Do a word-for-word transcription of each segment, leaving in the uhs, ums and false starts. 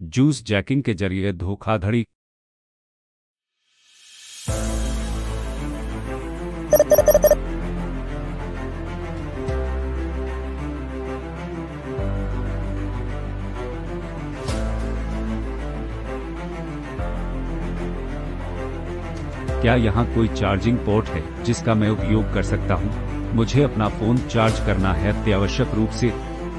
Juice jacking के जरिए धोखाधड़ी। क्या यहाँ कोई चार्जिंग पोर्ट है जिसका मैं उपयोग कर सकता हूँ? मुझे अपना फोन चार्ज करना है अत्यावश्यक रूप से।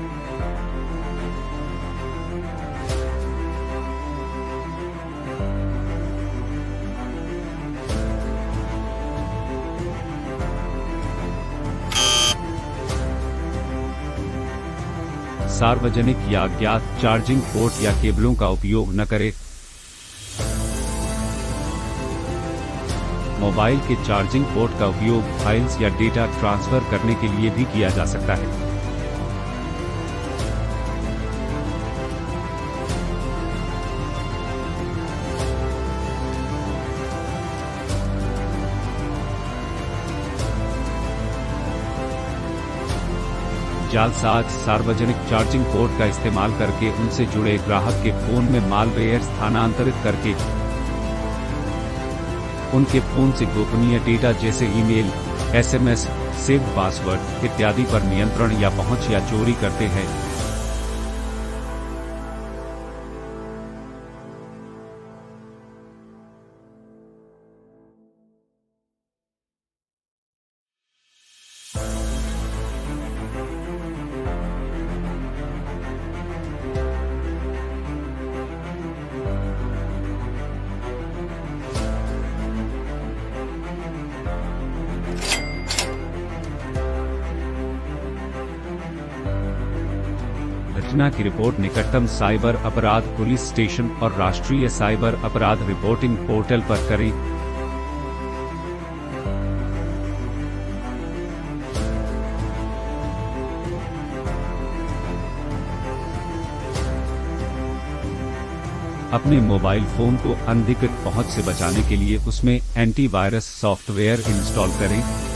सार्वजनिक या अज्ञात चार्जिंग पोर्ट या केबलों का उपयोग न करें। मोबाइल के चार्जिंग पोर्ट का उपयोग फाइल्स या डेटा ट्रांसफर करने के लिए भी किया जा सकता है। जालसाज सार्वजनिक चार्जिंग पोर्ट का इस्तेमाल करके उनसे जुड़े ग्राहक के फोन में मालवेयर स्थानांतरित करके उनके फोन से गोपनीय डेटा जैसे ईमेल, एसएमएस, सेव्ड पासवर्ड इत्यादि पर नियंत्रण या पहुंच या चोरी करते हैं। घटना की रिपोर्ट निकटतम साइबर अपराध पुलिस स्टेशन और राष्ट्रीय साइबर अपराध रिपोर्टिंग पोर्टल पर करें। अपने मोबाइल फोन को अनधिकृत पहुंच से बचाने के लिए उसमें एंटीवायरस सॉफ्टवेयर इंस्टॉल करें।